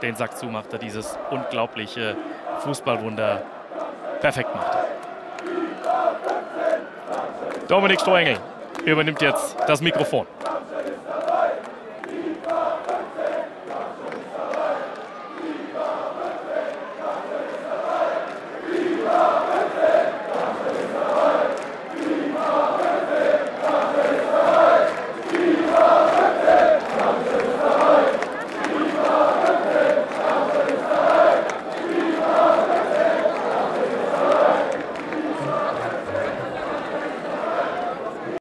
den Sack zumachte, dieses unglaubliche Fußballwunder perfekt machte. Dominik Strohengel übernimmt jetzt das Mikrofon.